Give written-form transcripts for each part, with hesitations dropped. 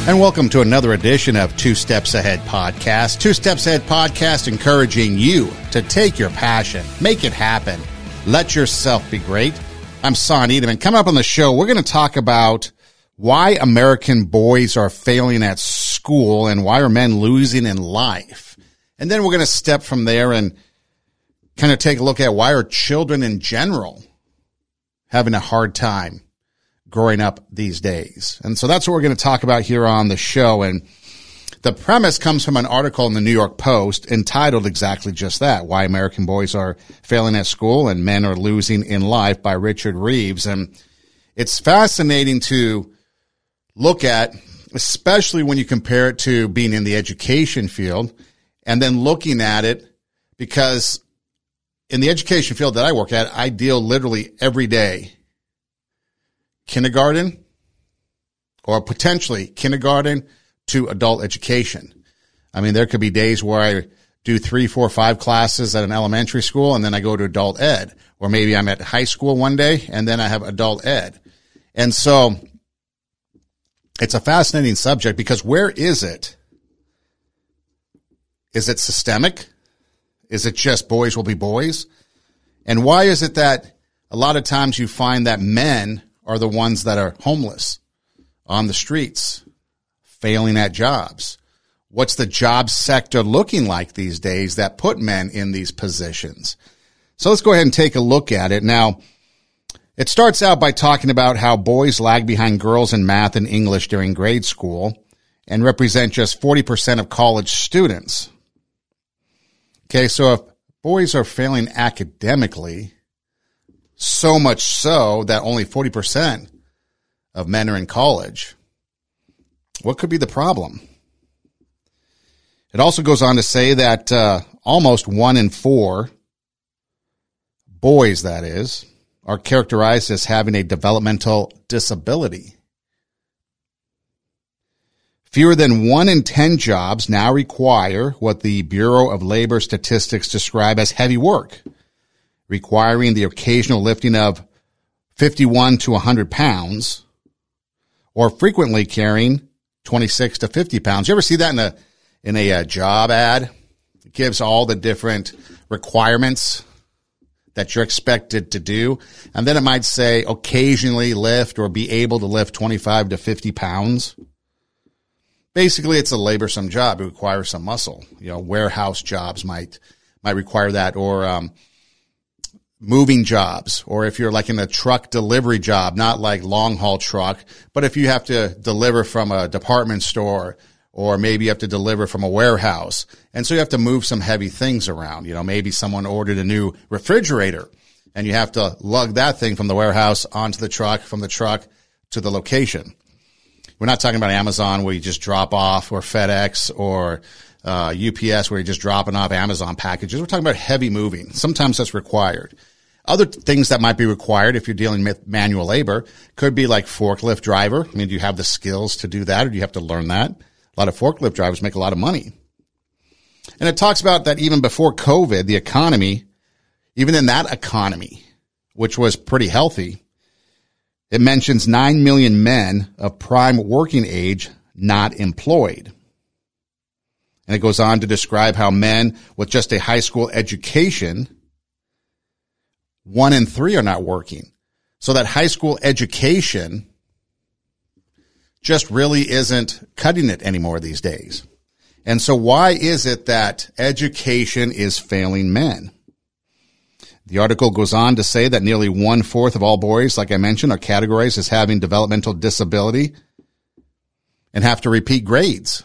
And welcome to another edition of Two Steps Ahead Podcast. Two Steps Ahead Podcast encouraging you to take your passion, make it happen, let yourself be great. I'm Son Edelman. Coming up on the show, we're going to talk about why American boys are failing at school and why are men losing in life. And then we're going to step from there and kind of take a look at why are children in general having a hard time growing up these days. And so that's what we're going to talk about here on the show. And the premise comes from an article in the New York Post entitled exactly just that, Why American Boys Are Failing at School and Men Are Losing in Life by Richard Reeves. And it's fascinating to look at, especially when you compare it to being in the education field and then looking at it, because in the education field that I work at, I deal literally every day kindergarten or potentially kindergarten to adult education. I mean, there could be days where I do 3, 4, 5 classes at an elementary school and then I go to adult ed, or maybe I'm at high school one day and then I have adult ed. And so it's a fascinating subject because where is it? Is it systemic? Is it just boys will be boys? And why is it that a lot of times you find that men are the ones that are homeless on the streets, failing at jobs? What's the job sector looking like these days that put men in these positions? So let's go ahead and take a look at it. Now, it starts out by talking about how boys lag behind girls in math and English during grade school and represent just 40% of college students. Okay, so if boys are failing academically, so much so that only 40% of men are in college, what could be the problem? It also goes on to say that almost 1 in 4 boys, that is, are characterized as having a developmental disability. Fewer than 1 in 10 jobs now require what the Bureau of Labor Statistics describe as heavy work, requiring the occasional lifting of 51 to 100 pounds, or frequently carrying 26 to 50 pounds. You ever see that in a job ad? It gives all the different requirements that you're expected to do. And then it might say occasionally lift or be able to lift 25 to 50 pounds. Basically, it's a laborsome job. It requires some muscle. You know, warehouse jobs might require that, or moving jobs, or if you're like in a truck delivery job, not like long haul truck, but if you have to deliver from a department store, or maybe you have to deliver from a warehouse. And so you have to move some heavy things around. You know, maybe someone ordered a new refrigerator and you have to lug that thing from the warehouse onto the truck, from the truck to the location. We're not talking about Amazon where you just drop off, or FedEx, or UPS where you're just dropping off Amazon packages. We're talking about heavy moving. Sometimes that's required. Other things that might be required if you're dealing with manual labor could be like forklift driver. I mean, do you have the skills to do that, or do you have to learn that? A lot of forklift drivers make a lot of money. And it talks about that even before COVID, the economy, even in that economy, which was pretty healthy, it mentions 9 million men of prime working age not employed. And it goes on to describe how men with just a high school education, 1 in 3 are not working. So that high school education just really isn't cutting it anymore these days. And so why is it that education is failing men? The article goes on to say that nearly 1/4 of all boys, like I mentioned, are categorized as having developmental disability and have to repeat grades.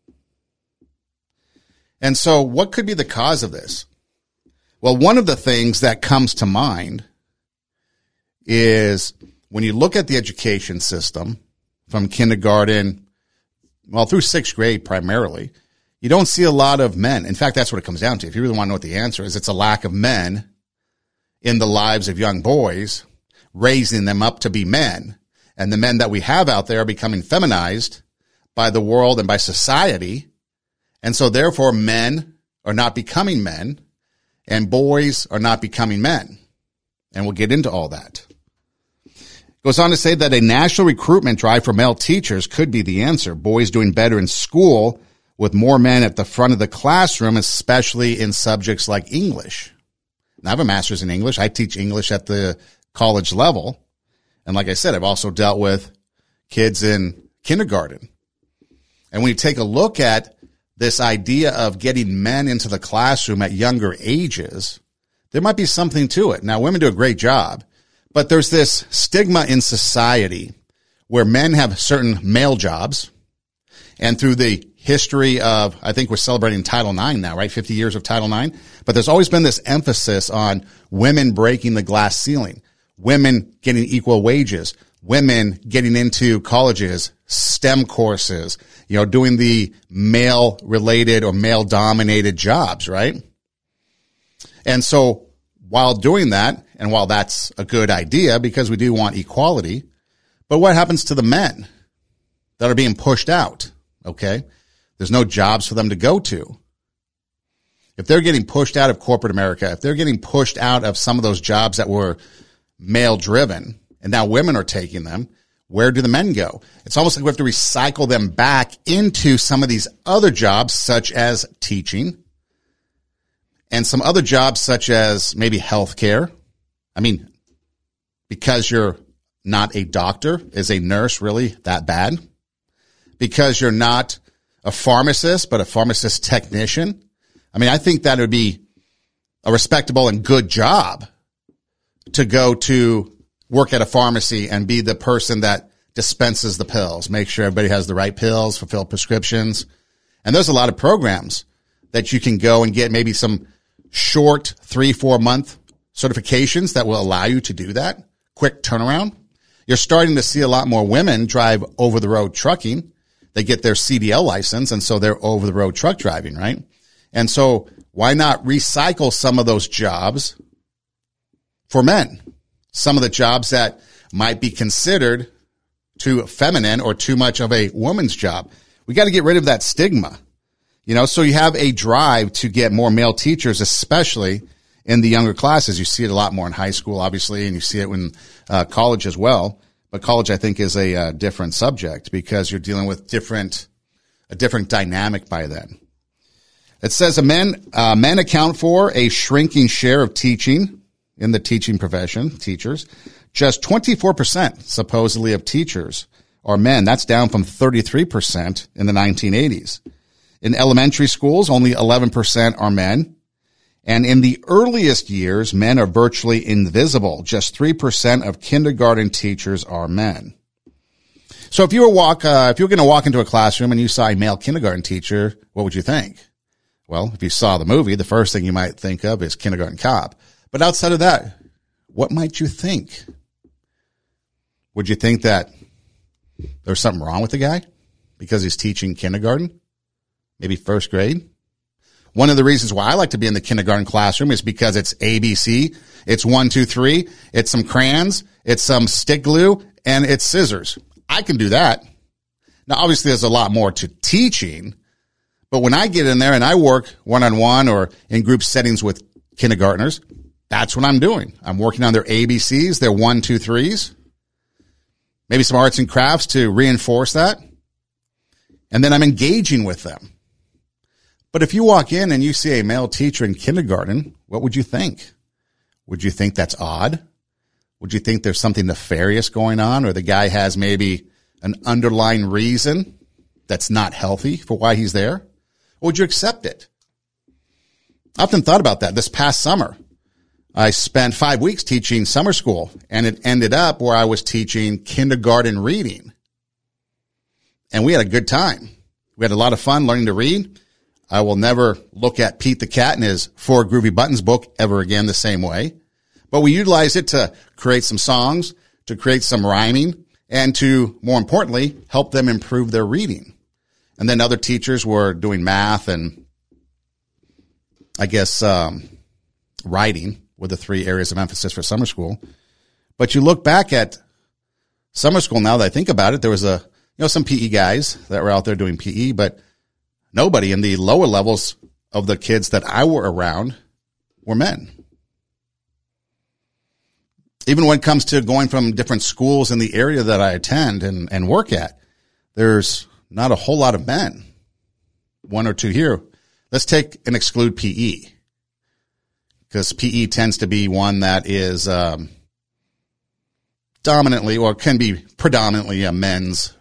And so what could be the cause of this? Well, one of the things that comes to mind is when you look at the education system from kindergarten, well, through 6th grade primarily, you don't see a lot of men. In fact, that's what it comes down to. If you really want to know what the answer is, it's a lack of men in the lives of young boys, raising them up to be men. And the men that we have out there are becoming feminized by the world and by society. And so therefore men are not becoming men and boys are not becoming men. And we'll get into all that. Goes on to say that a national recruitment drive for male teachers could be the answer. Boys doing better in school with more men at the front of the classroom, especially in subjects like English. And I have a master's in English. I teach English at the college level. And like I said, I've also dealt with kids in kindergarten. And when you take a look at this idea of getting men into the classroom at younger ages, there might be something to it. Now, women do a great job, but there's this stigma in society where men have certain male jobs. And through the history of, I think we're celebrating Title IX now, right? 50 years of Title IX. But there's always been this emphasis on women breaking the glass ceiling, women getting equal wages, women getting into colleges, STEM courses, doing the male related or male dominated jobs, right? And so while doing that, and while that's a good idea because we do want equality, but what happens to the men that are being pushed out? Okay. There's no jobs for them to go to. If they're getting pushed out of corporate America, if they're getting pushed out of some of those jobs that were male driven and now women are taking them, where do the men go? It's almost like we have to recycle them back into some of these other jobs, such as teaching and some other jobs such as maybe healthcare. I mean, because you're not a doctor, is a nurse really that bad? Because you're not a pharmacist, but a pharmacist technician. I mean, I think that would be a respectable and good job to go to work at a pharmacy and be the person that dispenses the pills, make sure everybody has the right pills, fulfill prescriptions. And there's a lot of programs that you can go and get maybe some short 3-4 month certifications that will allow you to do that. Quick turnaround. You're starting to see a lot more women drive over the road trucking. They get their CDL license, and so they're over the road truck driving, right? And so why not recycle some of those jobs for men? Some of the jobs that might be considered too feminine or too much of a woman's job. We got to get rid of that stigma, so you have a drive to get more male teachers, especially in the younger classes. You see it a lot more in high school, obviously, and you see it in college as well. But college, I think, is a different subject because you're dealing with a different dynamic by then. It says men account for a shrinking share of teaching in the teaching profession, teachers. Just 24% supposedly of teachers are men. That's down from 33% in the 1980s. In elementary schools, only 11% are men. And in the earliest years, men are virtually invisible. Just 3% of kindergarten teachers are men. So if you were going to walk into a classroom and you saw a male kindergarten teacher, what would you think? Well, if you saw the movie, the first thing you might think of is Kindergarten Cop. But outside of that, what might you think? Would you think that there's something wrong with the guy because he's teaching kindergarten? Maybe first grade? One of the reasons why I like to be in the kindergarten classroom is because it's ABC, it's 1, 2, 3, it's some crayons, it's some stick glue, and it's scissors. I can do that. Now, obviously, there's a lot more to teaching, but when I get in there and I work one-on-one or in group settings with kindergartners, that's what I'm doing. I'm working on their ABCs, their 1, 2, 3s, maybe some arts and crafts to reinforce that, and then I'm engaging with them. But if you walk in and you see a male teacher in kindergarten, what would you think? Would you think that's odd? Would you think there's something nefarious going on, or the guy has maybe an underlying reason that's not healthy for why he's there? Or would you accept it? I often thought about that. This past summer, I spent 5 weeks teaching summer school, and it ended up where I was teaching kindergarten reading. And we had a good time. We had a lot of fun learning to read. I will never look at Pete the Cat and his 4 Groovy Buttons book ever again the same way. But we utilized it to create some songs, to create some rhyming, and to, more importantly, help them improve their reading. And then other teachers were doing math and, I guess, writing were the 3 areas of emphasis for summer school. But you look back at summer school now that I think about it, there was some PE guys that were out there doing PE, but nobody in the lower levels of the kids that I were around were men. Even when it comes to going from different schools in the area that I attend and work at, there's not a whole lot of men. One or two here. Let's take and exclude PE, because PE tends to be one that is dominantly, or can be predominantly, a men's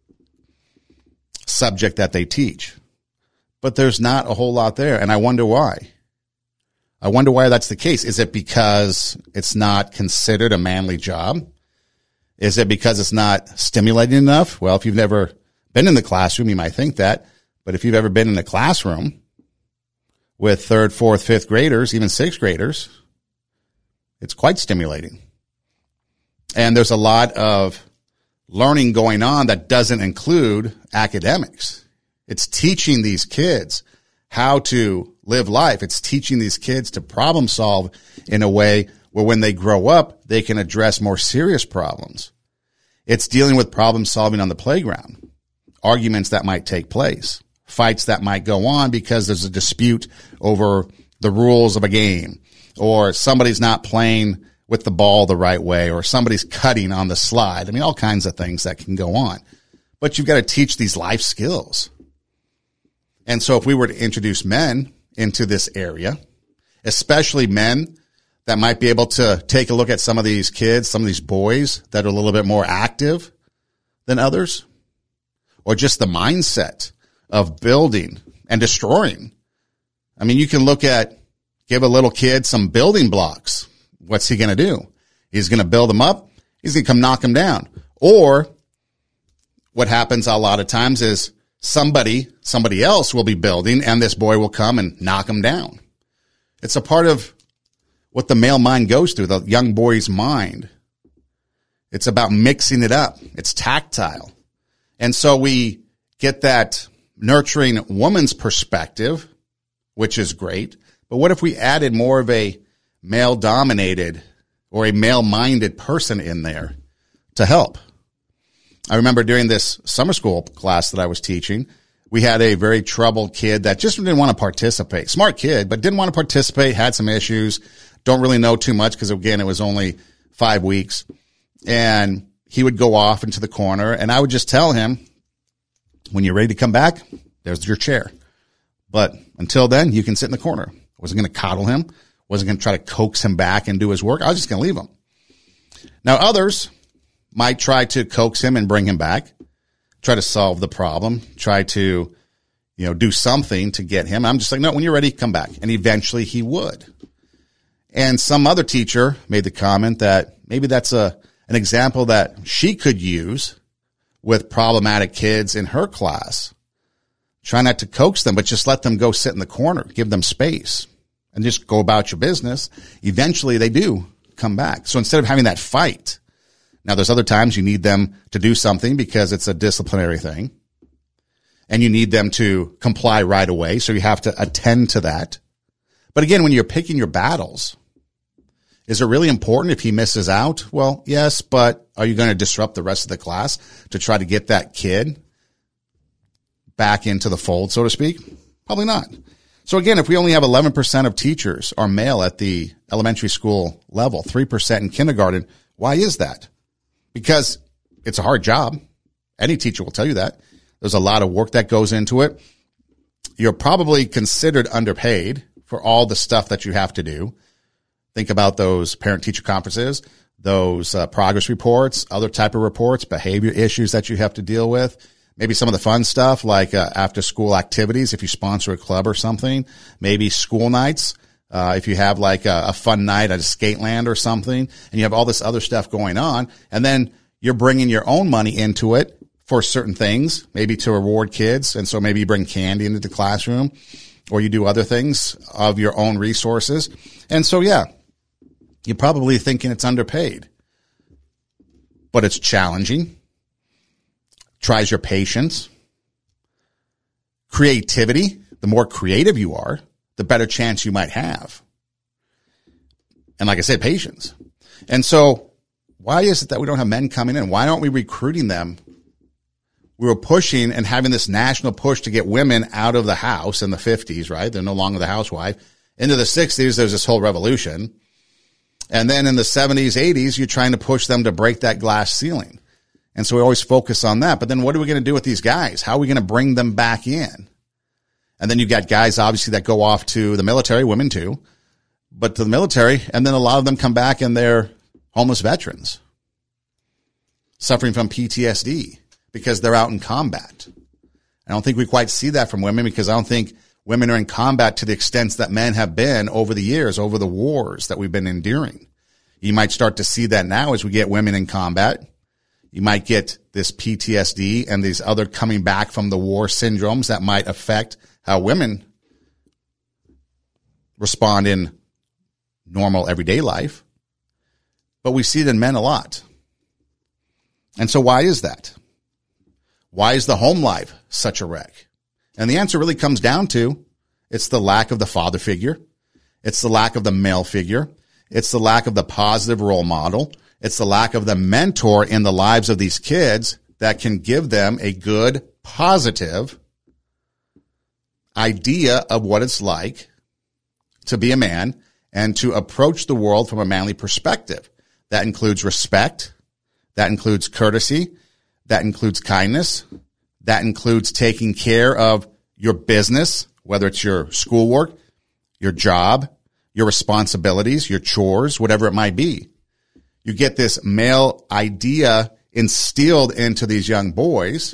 subject that they teach. But there's not a whole lot there, and I wonder why. I wonder why that's the case. Is it because it's not considered a manly job? Is it because it's not stimulating enough? Well, if you've never been in the classroom, you might think that. But if you've ever been in a classroom with third, fourth, fifth graders, even sixth graders, it's quite stimulating. And there's a lot of learning going on that doesn't include academics. It's teaching these kids how to live life. It's teaching these kids to problem solve in a way where when they grow up, they can address more serious problems. It's dealing with problem solving on the playground, arguments that might take place, fights that might go on because there's a dispute over the rules of a game, or somebody's not playing with the ball the right way, or somebody's cutting on the slide. I mean, all kinds of things that can go on. But you've got to teach these life skills. And so if we were to introduce men into this area, especially men that might be able to take a look at some of these kids, some of these boys that are a little bit more active than others, or just the mindset of building and destroying. I mean, you can give a little kid some building blocks. What's he going to do? He's going to build them up. He's going to come knock them down. Or what happens a lot of times is somebody else will be building, and this boy will come and knock him down. It's a part of what the male mind goes through, the young boy's mind. It's about mixing it up. It's tactile. And so we get that nurturing woman's perspective, which is great. But what if we added more of a male-dominated or a male-minded person in there to help? I remember during this summer school class that I was teaching, we had a very troubled kid that just didn't want to participate. Smart kid, but didn't want to participate, had some issues, don't really know too much because, again, it was only 5 weeks. And he would go off into the corner, and I would just tell him, when you're ready to come back, there's your chair. But until then, you can sit in the corner. I wasn't going to coddle him. Wasn't going to try to coax him back and do his work. I was just going to leave him. Now, others might try to coax him and bring him back, try to solve the problem, try to, do something to get him. I'm just like, no, when you're ready, come back. And eventually he would. And some other teacher made the comment that maybe that's an example that she could use with problematic kids in her class. Try not to coax them, but just let them go sit in the corner, give them space, and just go about your business. Eventually they do come back. So instead of having that fight, now there's other times you need them to do something because it's a disciplinary thing, and you need them to comply right away. So you have to attend to that. But again, when you're picking your battles, is it really important if he misses out? Well, yes, but are you going to disrupt the rest of the class to try to get that kid back into the fold, so to speak? Probably not. So again, if we only have 11% of teachers are male at the elementary school level, 3% in kindergarten, why is that? Because it's a hard job. Any teacher will tell you that. There's a lot of work that goes into it. You're probably considered underpaid for all the stuff that you have to do. Think about those parent-teacher conferences, those progress reports, other type of reports, behavior issues that you have to deal with. Maybe some of the fun stuff like after-school activities if you sponsor a club or something. Maybe school nights if you have like a fun night at a skate land or something, and you have all this other stuff going on. And then you're bringing your own money into it for certain things, maybe to reward kids. And so maybe you bring candy into the classroom, or you do other things of your own resources. And so, yeah, you're probably thinking it's underpaid, but it's challenging. Tries your patience. Creativity. The more creative you are, the better chance you might have. And like I said, patience. And so why is it that we don't have men coming in? Why aren't we recruiting them? We were pushing and having this national push to get women out of the house in the 50s, right? They're no longer the housewife. Into the 60s, there's this whole revolution. And then in the 70s, 80s, you're trying to push them to break that glass ceiling. And so we always focus on that. But then what are we going to do with these guys? How are we going to bring them back in? And then you've got guys, obviously, that go off to the military, women too, but to the military. And then a lot of them come back and they're homeless veterans suffering from PTSD because they're out in combat. I don't think we quite see that from women because I don't think women are in combat to the extent that men have been over the years, over the wars that we've been enduring. You might start to see that now as we get women in combat. You might get this PTSD and these other coming back from the war syndromes that might affect how women respond in normal everyday life. But we see it in men a lot. And so why is that? Why is the home life such a wreck? And the answer really comes down to it's the lack of the father figure. It's the lack of the male figure. It's the lack of the positive role model. It's the lack of the mentor in the lives of these kids that can give them a good, positive idea of what it's like to be a man and to approach the world from a manly perspective. That includes respect. That includes courtesy. That includes kindness. That includes taking care of your business, whether it's your schoolwork, your job, your responsibilities, your chores, whatever it might be. You get this male idea instilled into these young boys,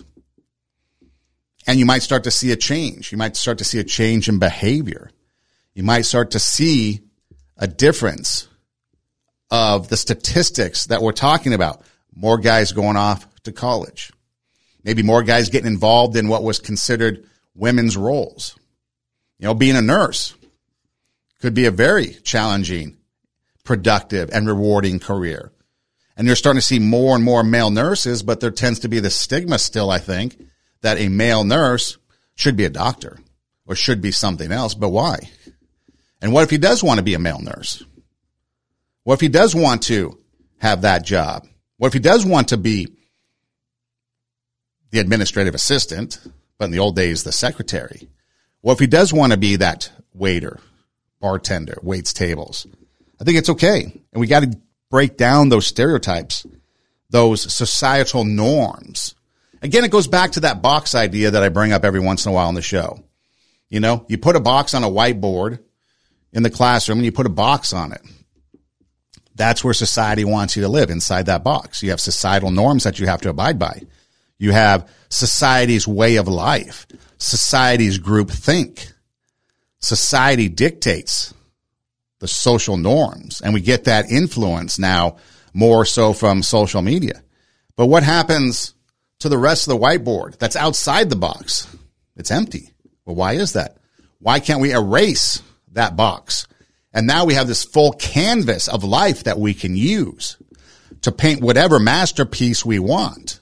and you might start to see a change. You might start to see a change in behavior. You might start to see a difference of the statistics that we're talking about. More guys going off to college. Maybe more guys getting involved in what was considered women's roles. You know, being a nurse could be a very challenging, productive, and rewarding career. And you're starting to see more and more male nurses, but there tends to be the stigma still, I think, that a male nurse should be a doctor or should be something else. But why? And what if he does want to be a male nurse? What if he does want to have that job? What if he does want to be the administrative assistant, but in the old days, the secretary? What if he does want to be that waiter, bartender, waits tables? I think it's okay. And we got to break down those stereotypes, those societal norms. Again, it goes back to that box idea that I bring up every once in a while on the show. You know, you put a box on a whiteboard in the classroom and you put a box on it. That's where society wants you to live, inside that box. You have societal norms that you have to abide by. You have society's way of life, society's group think. Society dictates the social norms, and we get that influence now more so from social media. But what happens to the rest of the whiteboard that's outside the box? It's empty. Well, why is that? Why can't we erase that box? And now we have this full canvas of life that we can use to paint whatever masterpiece we want.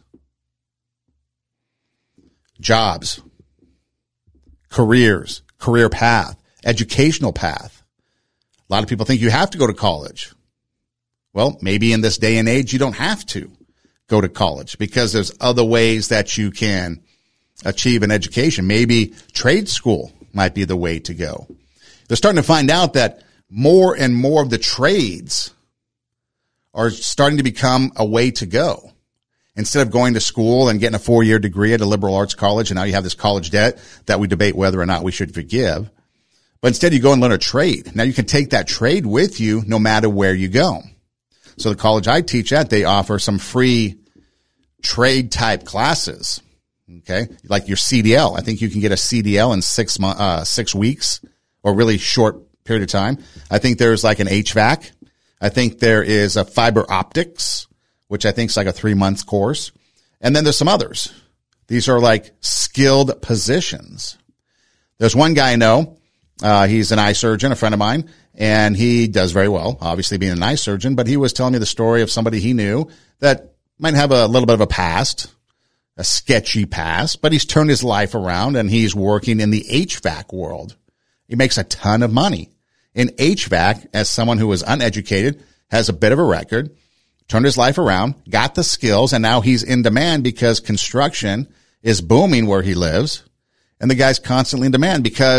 Jobs, careers, career path, educational path. A lot of people think you have to go to college. Well, maybe in this day and age, you don't have to go to college because there's other ways that you can achieve an education. Maybe trade school might be the way to go. They're starting to find out that more and more of the trades are starting to become a way to go. Instead of going to school and getting a 4-year degree at a liberal arts college, and now you have this college debt that we debate whether or not we should forgive. But instead you go and learn a trade. Now you can take that trade with you no matter where you go. So the college I teach at, they offer some free trade type classes. Okay. Like your CDL. I think you can get a CDL in 6 weeks or really short period of time. I think there's like an HVAC. I think there is a fiber optics, which I think is like a 3-month course. And then there's some others. These are like skilled positions. There's one guy I know. He's an eye surgeon, a friend of mine, and he does very well, obviously being an eye surgeon, but he was telling me the story of somebody he knew that might have a little bit of a past, a sketchy past, but he's turned his life around and he's working in the HVAC world. He makes a ton of money in HVAC as someone who was uneducated, has a bit of a record, turned his life around, got the skills, and now he's in demand because construction is booming where he lives. And the guy's constantly in demand because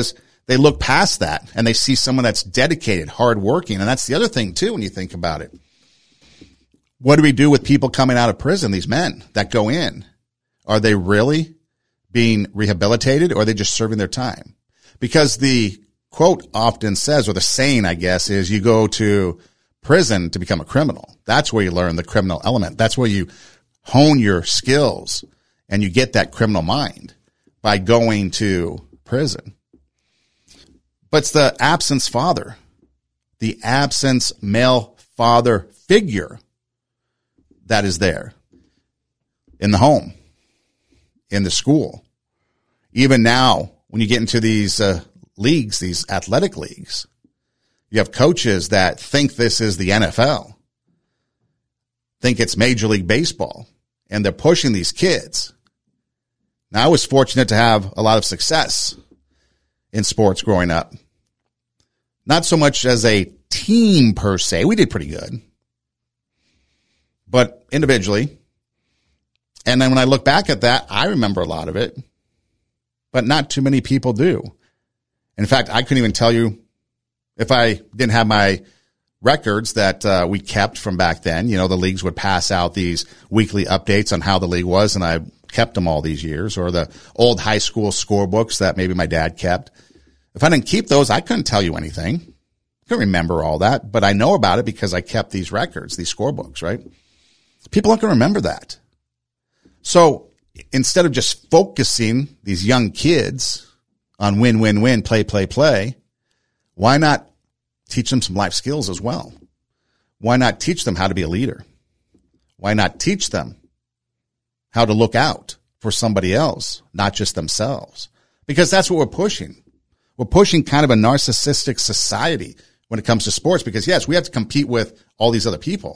they look past that and they see someone that's dedicated, hardworking. And that's the other thing too, when you think about it. What do we do with people coming out of prison, these men that go in? Are they really being rehabilitated, or are they just serving their time? Because the quote often says, or the saying, I guess, is you go to prison to become a criminal. That's where you learn the criminal element. That's where you hone your skills and you get that criminal mind, by going to prison. But it's the absence father, the absence male father figure that is there in the home, in the school. Even now, when you get into these leagues, these athletic leagues, you have coaches that think this is the NFL, think it's Major League Baseball, and they're pushing these kids. Now, I was fortunate to have a lot of success in sports growing up. Not so much as a team per se. We did pretty good. But individually. And then when I look back at that, I remember a lot of it. But not too many people do. In fact, I couldn't even tell you, if I didn't have my records that we kept from back then. You know, the leagues would pass out these weekly updates on how the league was, and I kept them all these years, or the old high school scorebooks that maybe my dad kept. If I didn't keep those, I couldn't tell you anything. I couldn't remember all that, but I know about it because I kept these records, these scorebooks, right? People aren't going to remember that. So instead of just focusing these young kids on win, win, win, play, play, play, why not teach them some life skills as well? Why not teach them how to be a leader? Why not teach them how to look out for somebody else, not just themselves? Because that's what we're pushing. We're pushing kind of a narcissistic society when it comes to sports, because yes, we have to compete with all these other people.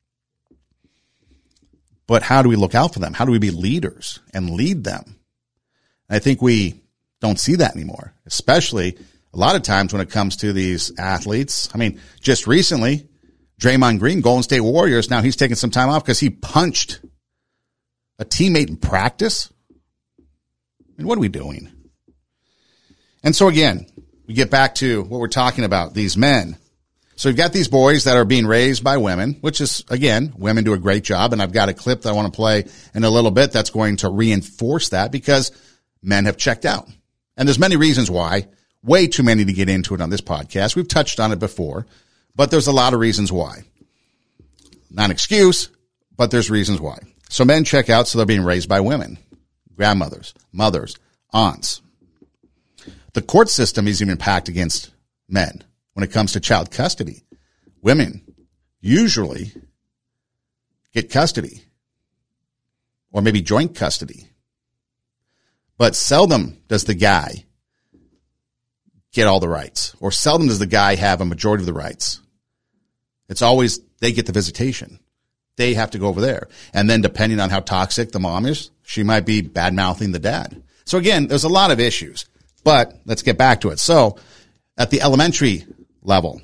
But how do we look out for them? How do we be leaders and lead them? And I think we don't see that anymore, especially a lot of times when it comes to these athletes. I mean, just recently, Draymond Green, Golden State Warriors, now he's taking some time off because he punched a teammate in practice. I mean, what are we doing? And so again, we get back to what we're talking about, these men. So you've got these boys that are being raised by women, which is, again, women do a great job. And I've got a clip that I want to play in a little bit that's going to reinforce that, because men have checked out. And there's many reasons why. Way too many to get into it on this podcast. We've touched on it before, but there's a lot of reasons why. Not an excuse, but there's reasons why. So men check out, so they're being raised by women, grandmothers, mothers, aunts. The court system is even packed against men when it comes to child custody. Women usually get custody, or maybe joint custody, but seldom does the guy get all the rights, or seldom does the guy have a majority of the rights. It's always they get the visitation. They have to go over there. And then depending on how toxic the mom is, she might be bad-mouthing the dad. So again, there's a lot of issues, but let's get back to it. So at the elementary level,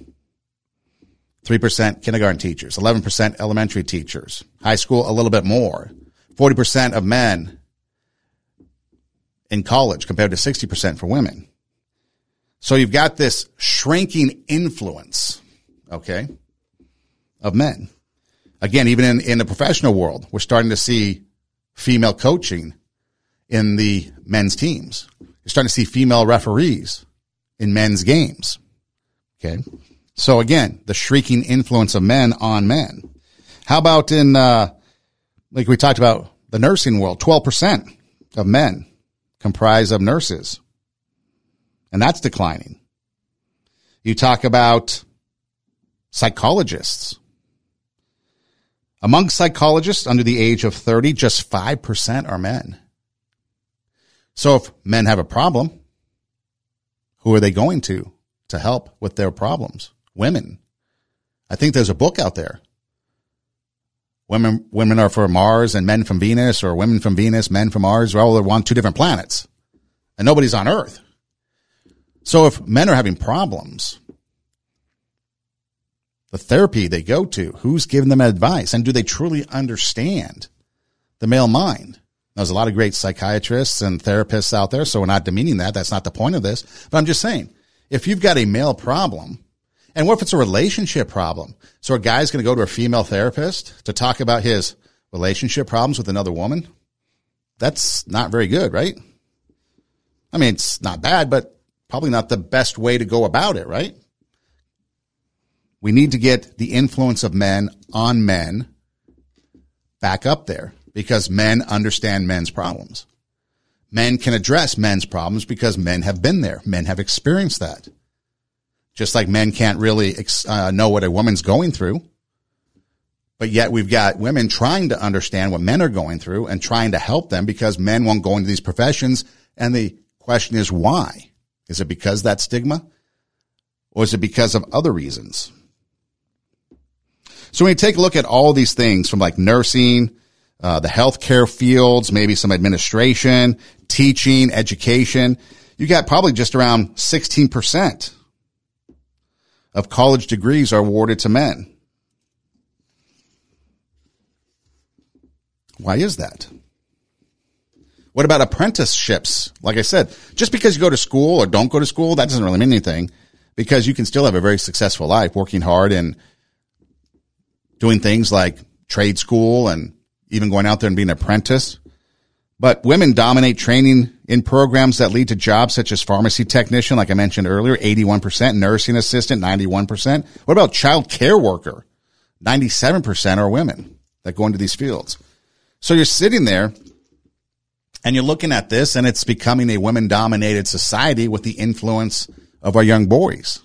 3% kindergarten teachers, 11% elementary teachers, high school a little bit more, 40% of men in college compared to 60% for women. So you've got this shrinking influence, okay, of men. Again, even in the professional world, we're starting to see female coaching in the men's teams. You're starting to see female referees in men's games, okay? So again, the shrinking influence of men on men. How about in, like we talked about, the nursing world, 12% of men comprise of nurses. And that's declining. You talk about psychologists. Among psychologists under the age of 30, just 5% are men. So if men have a problem, who are they going to help with their problems? Women. I think there's a book out there. Women are for Mars and men from Venus, or women from Venus, men from Mars. Well, they're on two different planets, and nobody's on Earth. So if men are having problems, the therapy they go to, who's giving them advice? And do they truly understand the male mind? There's a lot of great psychiatrists and therapists out there, so we're not demeaning that. That's not the point of this. But I'm just saying, If you've got a male problem, and what if it's a relationship problem? So a guy's going to go to a female therapist to talk about his relationship problems with another woman? That's not very good, right? I mean, it's not bad, but probably not the best way to go about it, right? We need to get the influence of men on men back up there because men understand men's problems. Men can address men's problems because men have been there. Men have experienced that. Just like men can't really know what a woman's going through. But yet we've got women trying to understand what men are going through and trying to help them because men won't go into these professions. And the question is why? Is it because of that stigma? Or is it because of other reasons? So when you take a look at all these things from like nursing, the healthcare fields, maybe some administration, teaching, education, you got probably just around 16% of college degrees are awarded to men. Why is that? What about apprenticeships? Like I said, just because you go to school or don't go to school, that doesn't really mean anything because you can still have a very successful life working hard and doing things like trade school and even going out there and being an apprentice. But women dominate training in programs that lead to jobs such as pharmacy technician, like I mentioned earlier, 81%, nursing assistant, 91%. What about child care worker? 97% are women that go into these fields. So you're sitting there and you're looking at this and it's becoming a women-dominated society with the influence of our young boys.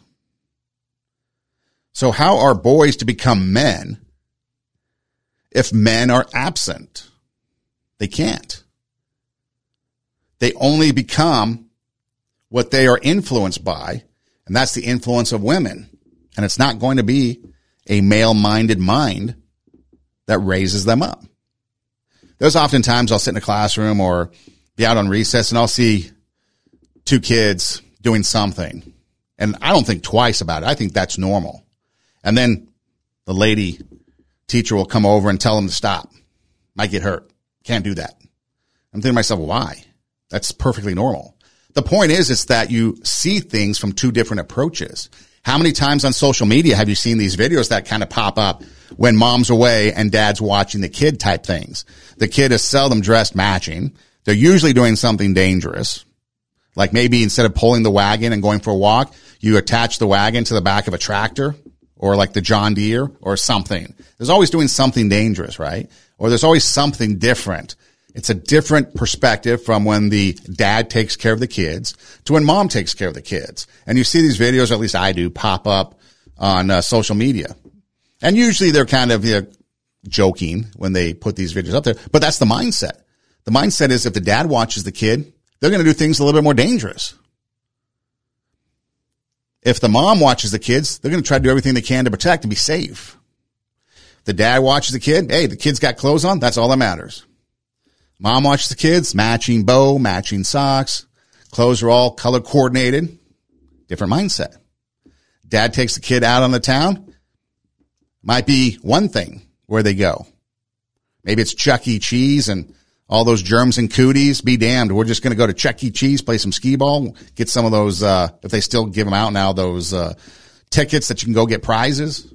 So how are boys to become men if men are absent? They can't. They only become what they are influenced by, and that's the influence of women. And it's not going to be a male-minded mind that raises them up. There's oftentimes I'll sit in a classroom or be out on recess and I'll see two kids doing something. And I don't think twice about it. I think that's normal. And then the lady teacher will come over and tell them to stop. Might get hurt. Can't do that. I'm thinking to myself, why? That's perfectly normal. The point is that you see things from two different approaches. How many times on social media have you seen these videos that kind of pop up when mom's away and dad's watching the kid type things? The kid is seldom dressed matching. They're usually doing something dangerous. Like maybe instead of pulling the wagon and going for a walk, you attach the wagon to the back of a tractor or like the John Deere or something. There's always doing something dangerous, right? Or there's always something different. It's a different perspective from when the dad takes care of the kids to when mom takes care of the kids. And you see these videos, or at least I do, pop up on social media. And usually they're kind of joking when they put these videos up there. But that's the mindset. The mindset is if the dad watches the kid, they're going to do things a little bit more dangerous. If the mom watches the kids, they're going to try to do everything they can to protect and be safe. If the dad watches the kid, hey, the kid's got clothes on, that's all that matters. Mom watches the kids, matching bow, matching socks, clothes are all color coordinated, different mindset. Dad takes the kid out on the town, might be one thing where they go. Maybe it's Chuck E. Cheese and all those germs and cooties, be damned. We're just going to go to Chuck E. Cheese, play some skee ball, get some of those, if they still give them out now, those tickets that you can go get prizes.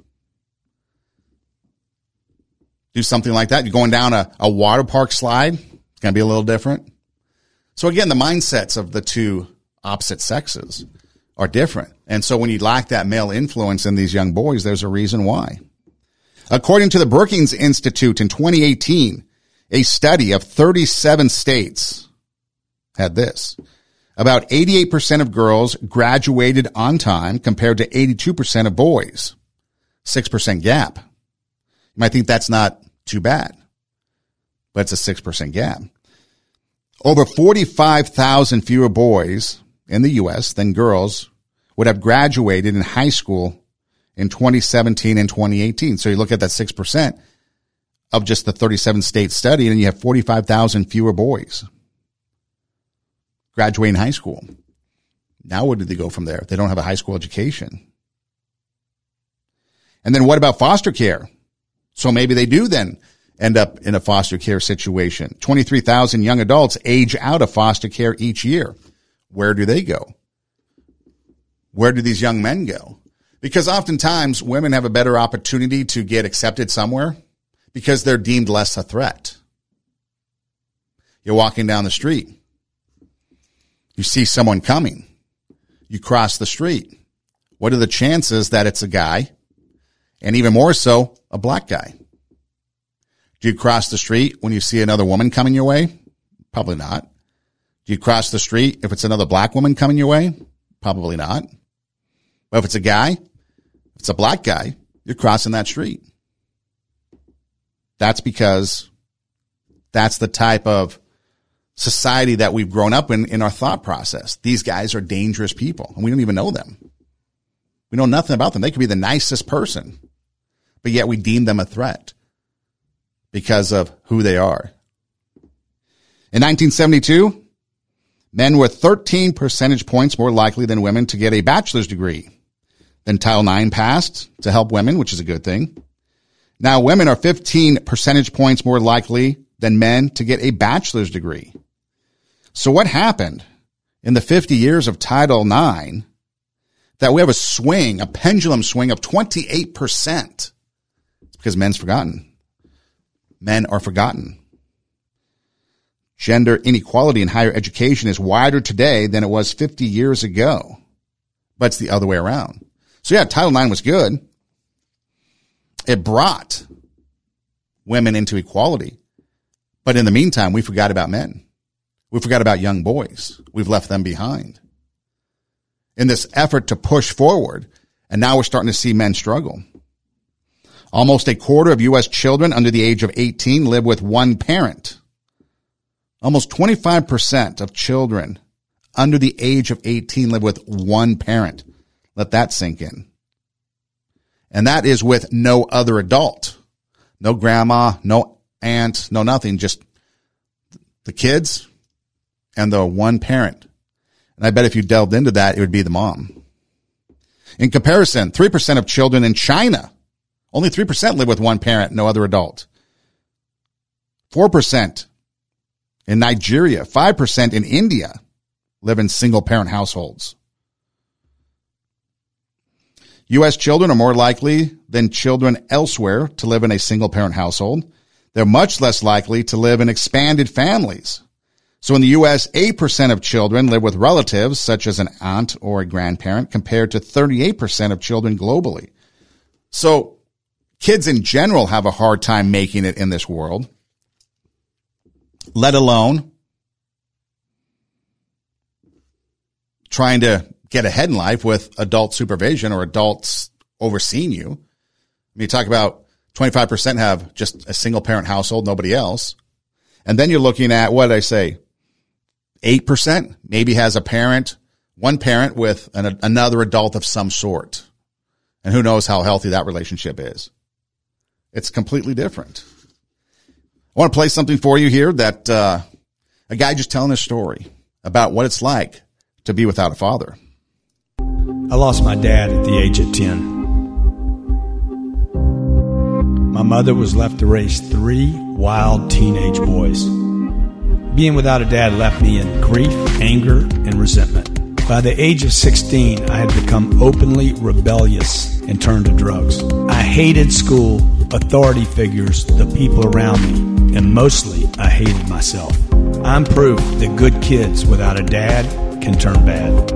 Do something like that. You're going down a water park slide. It's going to be a little different. So again, the mindsets of the two opposite sexes are different. And so when you lack that male influence in these young boys, there's a reason why. According to the Brookings Institute in 2018, a study of 37 states had this. About 88% of girls graduated on time compared to 82% of boys. 6% gap. You might think that's not too bad, but it's a 6% gap. Over 45,000 fewer boys in the U.S. than girls would have graduated in high school in 2017 and 2018. So you look at that 6% of just the 37 state study, and you have 45,000 fewer boys graduating high school. Now where did they go from there? They don't have a high school education. And then what about foster care? So maybe they do then end up in a foster care situation. 23,000 young adults age out of foster care each year. Where do they go? where do these young men go? Because oftentimes women have a better opportunity to get accepted somewhere because they're deemed less a threat. You're walking down the street. You see someone coming. You cross the street. What are the chances that it's a guy? And even more so, a black guy. Do you cross the street when you see another woman coming your way? Probably not. Do you cross the street if it's another black woman coming your way? Probably not. But if it's a guy, if it's a black guy, you're crossing that street. That's because that's the type of society that we've grown up in our thought process. These guys are dangerous people, and we don't even know them. We know nothing about them. They could be the nicest person, but yet we deem them a threat because of who they are. In 1972, men were 13 percentage points more likely than women to get a bachelor's degree. Then Title IX passed to help women, which is a good thing. Now women are 15 percentage points more likely than men to get a bachelor's degree. So what happened in the 50 years of Title IX that we have a swing, a pendulum swing of 28%? It's because men's forgotten. Men are forgotten. Gender inequality in higher education is wider today than it was 50 years ago. But it's the other way around. So yeah, Title IX was good. It brought women into equality. But in the meantime, we forgot about men. We forgot about young boys. We've left them behind in this effort to push forward. And now we're starting to see men struggle. Almost a quarter of U.S. children under the age of 18 live with one parent. Almost 25% of children under the age of 18 live with one parent. Let that sink in. And that is with no other adult. No grandma, no aunt, no nothing. Just the kids and the one parent. And I bet if you delved into that, it would be the mom. In comparison, 3% of children in China, only 3% live with one parent, no other adult. 4% in Nigeria, 5% in India live in single-parent households. U.S. children are more likely than children elsewhere to live in a single-parent household. They're much less likely to live in expanded families. So in the U.S., 8% of children live with relatives, such as an aunt or a grandparent, compared to 38% of children globally. So kids in general have a hard time making it in this world, let alone trying to get ahead in life with adult supervision or adults overseeing you. I mean, you talk about 25% have just a single parent household, nobody else. And then you're looking at, what did I say? 8% maybe has a parent, one parent with another adult of some sort. And who knows how healthy that relationship is. It's completely different. I want to play something for you here that a guy just telling a story about what it's like to be without a father. I lost my dad at the age of 10. My mother was left to raise 3 wild teenage boys. Being without a dad left me in grief, anger, and resentment. By the age of 16, I had become openly rebellious and turned to drugs. I hated school, authority figures, the people around me, and mostly I hated myself. I'm proof that good kids without a dad can turn bad.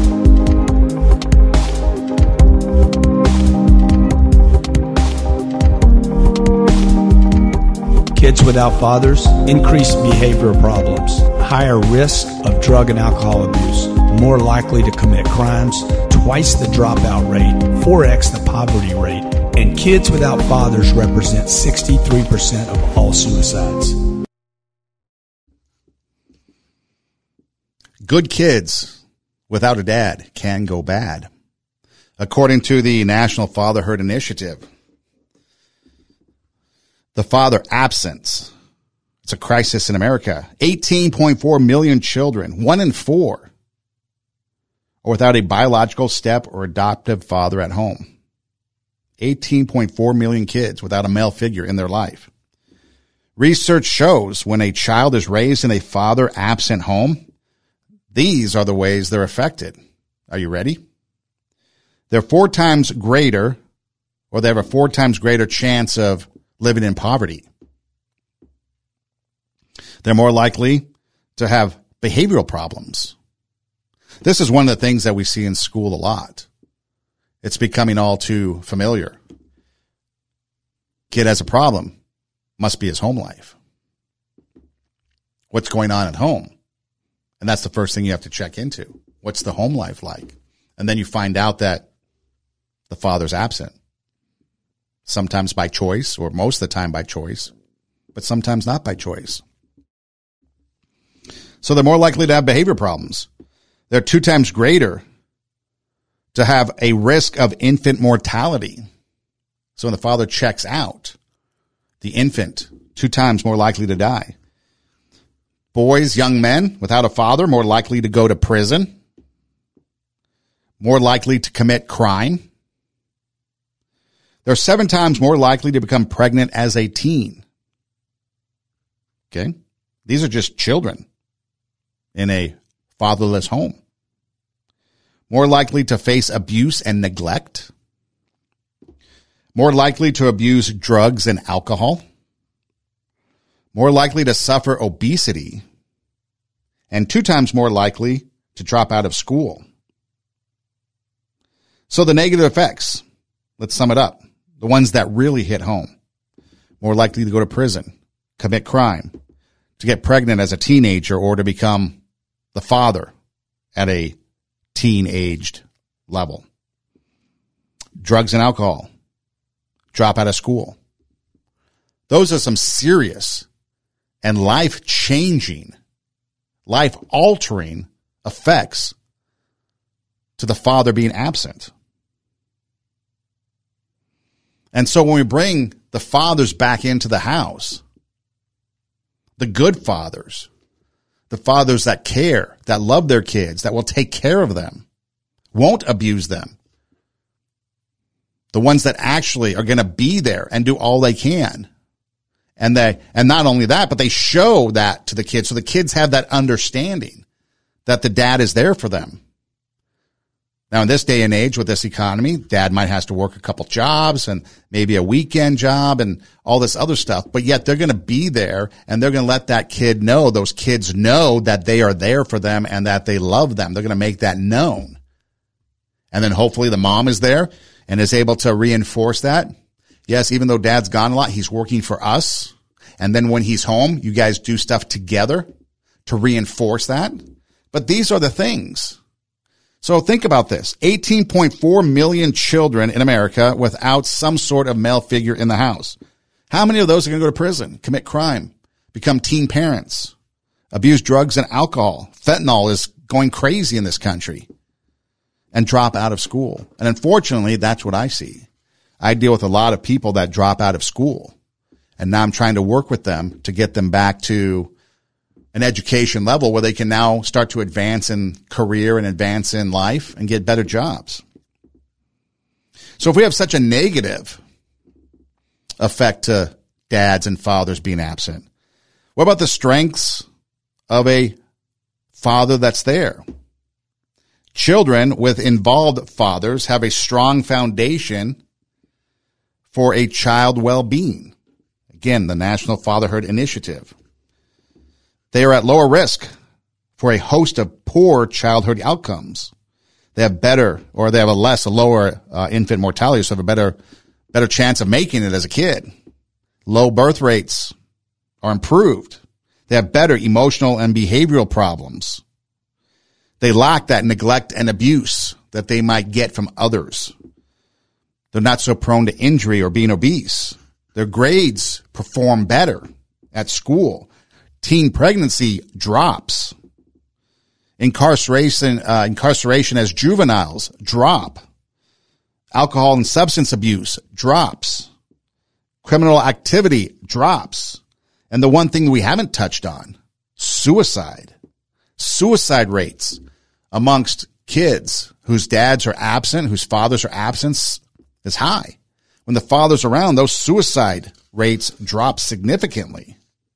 Kids without fathers, increased behavioral problems, higher risk of drug and alcohol abuse, more likely to commit crimes, twice the dropout rate, 4x the poverty rate, and kids without fathers represent 63% of all suicides. Good kids without a dad can go bad. According to the National Fatherhood Initiative, the father absence, it's a crisis in America. 18.4 million children, 1 in 4, are without a biological step or adoptive father at home. 18.4 million kids without a male figure in their life. Research shows when a child is raised in a father absent home, these are the ways they're affected. Are you ready? they're 4 times greater, or they have a 4 times greater chance of living in poverty. They're more likely to have behavioral problems. This is one of the things that we see in school a lot. It's becoming all too familiar. Kid has a problem. Must be his home life. What's going on at home? And that's the first thing you have to check into. What's the home life like? And then you find out that the father's absent. Sometimes by choice, or most of the time by choice, but sometimes not by choice. So they're more likely to have behavior problems. They're 2 times greater to have a risk of infant mortality. So when the father checks out, the infant, 2 times more likely to die. Boys, young men without a father, more likely to go to prison, more likely to commit crime. They're 7 times more likely to become pregnant as a teen. Okay? These are just children in a fatherless home. More likely to face abuse and neglect. More likely to abuse drugs and alcohol. More likely to suffer obesity. And 2 times more likely to drop out of school. So the negative effects, let's sum it up. The ones that really hit home. More likely to go to prison, commit crime, to get pregnant as a teenager, or to become the father at a teen-aged level. Drugs and alcohol. Drop out of school. Those are some serious and life-changing, life-altering effects to the father being absent. And so when we bring the fathers back into the house, the good fathers, the fathers that care, that love their kids, that will take care of them, won't abuse them, the ones that actually are going to be there and do all they can. And not only that, but they show that to the kids. So the kids have that understanding that the dad is there for them. Now, in this day and age with this economy, dad might have to work a couple jobs and maybe a weekend job and all this other stuff, but yet they're going to be there and they're going to let that kid know, those kids know that they are there for them and that they love them. They're going to make that known. And then hopefully the mom is there and is able to reinforce that. Yes, even though dad's gone a lot, he's working for us. And then when he's home, you guys do stuff together to reinforce that. But these are the things. So think about this. 18.4 million children in America without some sort of male figure in the house. How many of those are going to go to prison, commit crime, become teen parents, abuse drugs and alcohol? Fentanyl is going crazy in this country, and drop out of school. And unfortunately, that's what I see. I deal with a lot of people that drop out of school, and now I'm trying to work with them to get them back to an education level where they can now start to advance in career and advance in life and get better jobs. So if we have such a negative effect to dads and fathers being absent, what about the strengths of a father that's there? Children with involved fathers have a strong foundation for a child well-being. Again, the National Fatherhood Initiative. They are at lower risk for a host of poor childhood outcomes. They have a lower infant mortality, so have a better chance of making it as a kid. Low birth rates are improved. They have better emotional and behavioral problems. They lack that neglect and abuse that they might get from others. They're not so prone to injury or being obese. Their grades perform better at school. Teen pregnancy drops. Incarceration as juveniles drop. Alcohol and substance abuse drops. Criminal activity drops. And the one thing we haven't touched on, suicide. Suicide rates amongst kids whose dads are absent, whose fathers are absent, is high. When the father's around, those suicide rates drop significantly.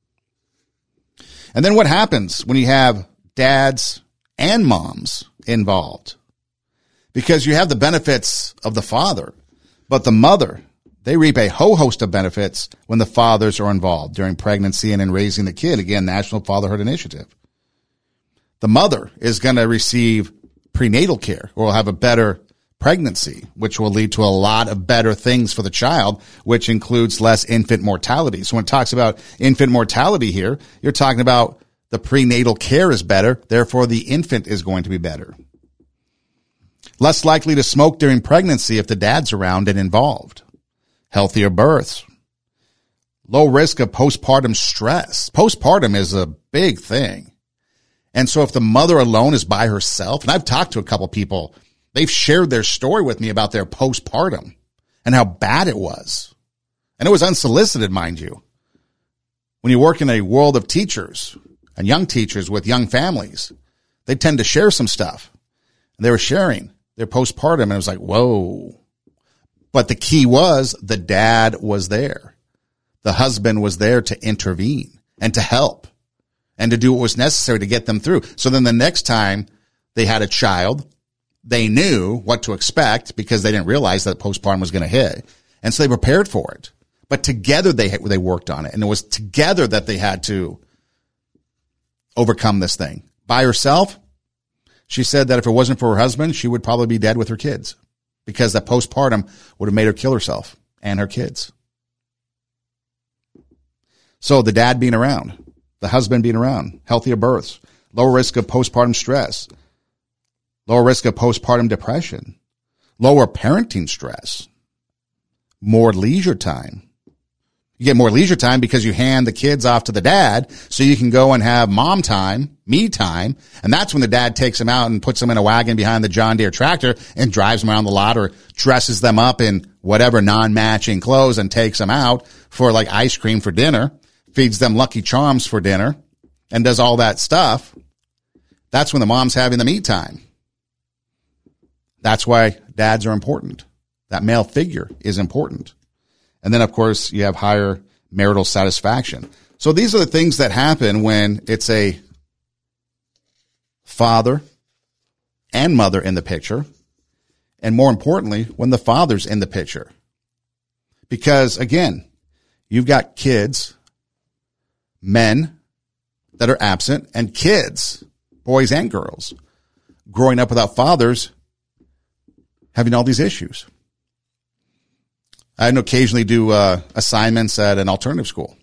And then what happens when you have dads and moms involved? because you have the benefits of the father, but the mother, they reap a whole host of benefits when the fathers are involved during pregnancy and in raising the kid. Again, National Fatherhood Initiative. The mother is going to receive prenatal care or will have a better pregnancy, which will lead to a lot of better things for the child, which includes less infant mortality. So when it talks about infant mortality here, you're talking about the prenatal care is better, therefore the infant is going to be better. Less likely to smoke during pregnancy if the dad's around and involved. Healthier births. Low risk of postpartum stress. Postpartum is a big thing. And so if the mother alone is by herself, and I've talked to a couple people, they've shared their story with me about their postpartum and how bad it was. And it was unsolicited, mind you. When you work in a world of teachers and young teachers with young families, they tend to share some stuff. And they were sharing their postpartum, and it was like, whoa. But the key was the dad was there. The husband was there to intervene and to help and to do what was necessary to get them through. So then the next time they had a child, they knew what to expect because they didn't realize that postpartum was going to hit. And so they prepared for it. But together they worked on it. And it was together that they had to overcome this thing. By herself, she said that if it wasn't for her husband, she would probably be dead with her kids because that postpartum would have made her kill herself and her kids. So the dad being around, the husband being around, healthier births, lower risk of postpartum stress, lower risk of postpartum depression, lower parenting stress, more leisure time. You get more leisure time because you hand the kids off to the dad so you can go and have mom time, me time. And that's when the dad takes them out and puts them in a wagon behind the John Deere tractor and drives them around the lot or dresses them up in whatever non-matching clothes and takes them out for like ice cream for dinner, feeds them Lucky Charms for dinner and does all that stuff. That's when the mom's having the me time. That's why dads are important. That male figure is important. And then, of course, you have higher marital satisfaction. So these are the things that happen when it's a father and mother in the picture. And more importantly, when the father's in the picture. Because, again, you've got kids, men that are absent, and kids, boys and girls, growing up without fathers, having all these issues. I occasionally do assignments at an alternative school.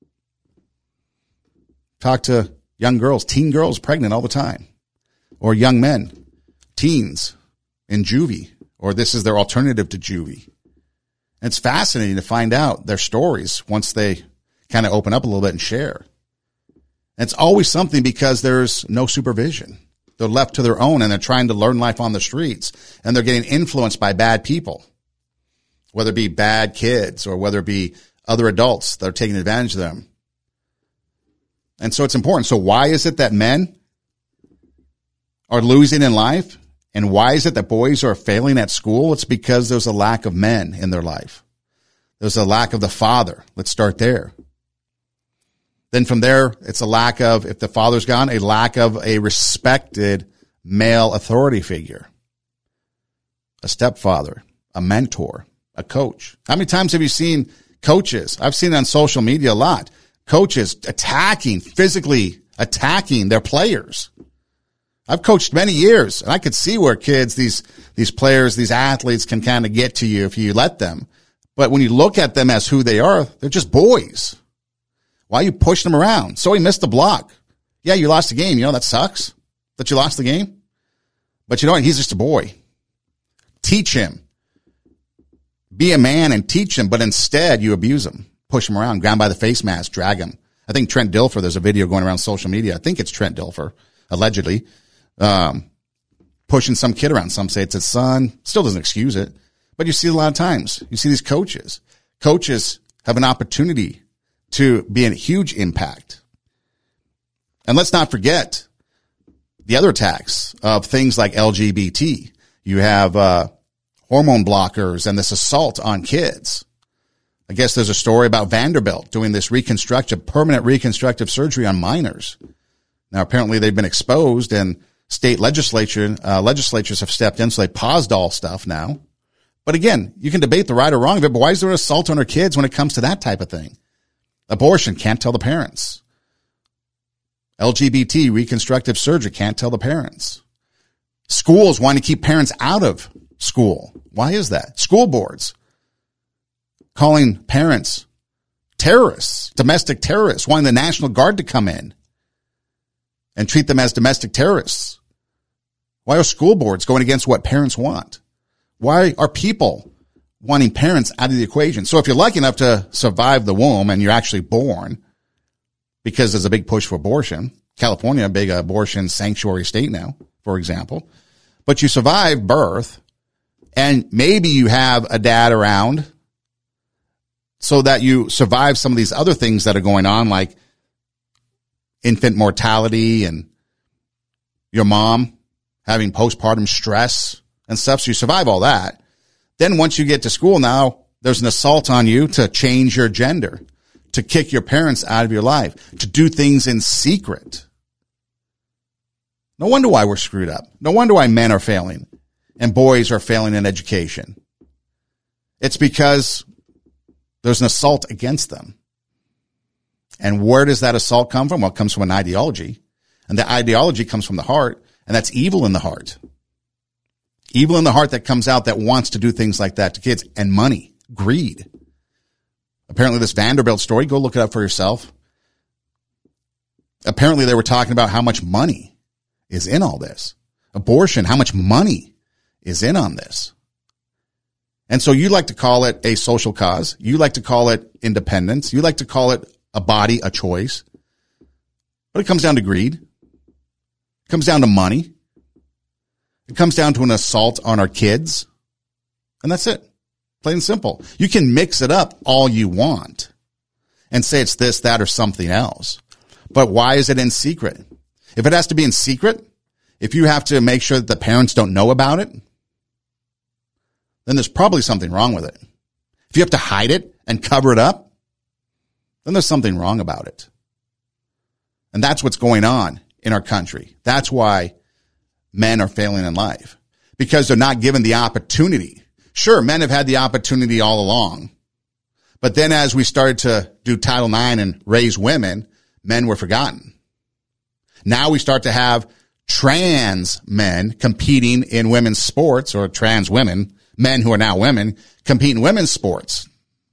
Talk to young girls, teen girls pregnant all the time, or young men, teens in juvie, or this is their alternative to juvie. And it's fascinating to find out their stories once they kind of open up a little bit and share. And it's always something because there's no supervision. They're left to their own and they're trying to learn life on the streets and they're getting influenced by bad people. Whether it be bad kids or whether it be other adults that are taking advantage of them. And so it's important. So why is it that men are losing in life? And why is it that boys are failing at school? It's because there's a lack of men in their life. There's a lack of the father. Let's start there. Then from there, it's a lack of, if the father's gone, a lack of a respected male authority figure. A stepfather, a mentor, a coach. How many times have you seen coaches? I've seen it on social media a lot. Coaches physically attacking their players. I've coached many years and I could see where kids, these players, these athletes can kind of get to you if you let them. But when you look at them as who they are, they're just boys. Why are you pushing them around? So he missed the block. Yeah, you lost the game. You know, that sucks that you lost the game. But you know what? He's just a boy. Teach him. Be a man and teach him, but instead you abuse him, push him around, grab him by the face mask, drag him. I think Trent Dilfer, there's a video going around social media. I think it's Trent Dilfer, allegedly, pushing some kid around. Some say it's his son. Still doesn't excuse it. But you see a lot of times. You see these coaches. Coaches have an opportunity to be a huge impact. And let's not forget the other attacks of things like LGBT. You have hormone blockers and this assault on kids. I guess there's a story about Vanderbilt doing this permanent reconstructive surgery on minors. Now, apparently they've been exposed and State legislatures have stepped in, so they paused all stuff now. But again, you can debate the right or wrong of it, but why is there an assault on our kids when it comes to that type of thing? Abortion, can't tell the parents. LGBT, reconstructive surgery, can't tell the parents. Schools want to keep parents out of school. Why is that? School boards calling parents terrorists, domestic terrorists, wanting the National Guard to come in and treat them as domestic terrorists. Why are school boards going against what parents want? Why are people wanting parents out of the equation? So if you're lucky enough to survive the womb and you're actually born, because there's a big push for abortion, California, a big abortion sanctuary state now, for example, but you survive birth and maybe you have a dad around so that you survive some of these other things that are going on, like infant mortality and your mom having postpartum stress and stuff. So you survive all that. Then once you get to school now, there's an assault on you to change your gender, to kick your parents out of your life, to do things in secret. No wonder why we're screwed up. No wonder why men are failing and boys are failing in education. It's because there's an assault against them. And where does that assault come from? Well, it comes from an ideology. And the ideology comes from the heart, and that's evil in the heart. Evil in the heart that comes out that wants to do things like that to kids. And money, greed. Apparently this Vanderbilt story, go look it up for yourself. Apparently they were talking about how much money is in all this. Abortion, how much money is in on this. And so you like to call it a social cause. You like to call it independence. You like to call it a body, a choice. But it comes down to greed. It comes down to money. It comes down to an assault on our kids. And that's it. Plain and simple. You can mix it up all you want and say it's this, that, or something else. But why is it in secret? If it has to be in secret, if you have to make sure that the parents don't know about it, then there's probably something wrong with it. If you have to hide it and cover it up, then there's something wrong about it. And that's what's going on in our country. That's why men are failing in life, because they're not given the opportunity. Sure, men have had the opportunity all along, but then as we started to do Title IX and raise women, men were forgotten. Now we start to have trans men competing in women's sports, or trans women, men who are now women, compete in women's sports.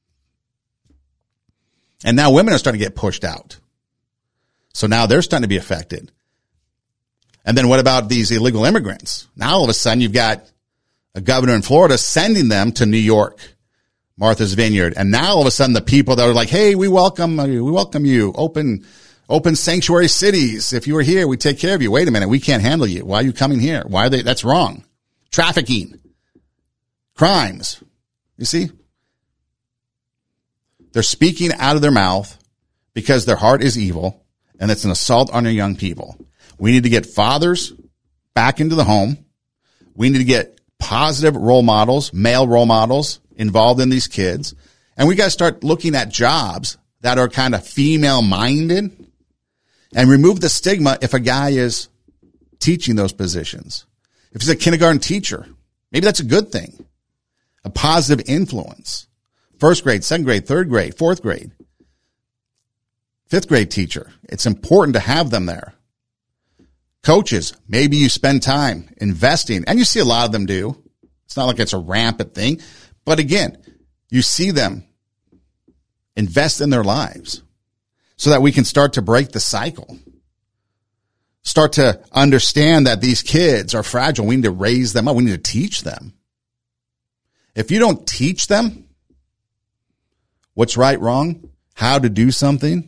And now women are starting to get pushed out. So now they're starting to be affected. And then what about these illegal immigrants? Now all of a sudden you've got a governor in Florida sending them to New York, Martha's Vineyard. And now all of a sudden the people that are like, hey, we welcome you. Open sanctuary cities. If you are here, we take care of you. Wait a minute. We can't handle you. Why are you coming here? Why are they? That's wrong. Trafficking. Crimes. You see? They're speaking out of their mouth because their heart is evil, and it's an assault on our young people. We need to get fathers back into the home. We need to get positive role models, male role models involved in these kids. And we got to start looking at jobs that are kind of female minded and remove the stigma if a guy is teaching those positions. If he's a kindergarten teacher, maybe that's a good thing. A positive influence. First grade, second grade, third grade, fourth grade, fifth grade teacher. It's important to have them there. Coaches, maybe you spend time investing, and you see a lot of them do. It's not like it's a rampant thing, but again, you see them invest in their lives so that we can start to break the cycle. Start to understand that these kids are fragile. We need to raise them up. We need to teach them. If you don't teach them what's right, wrong, how to do something,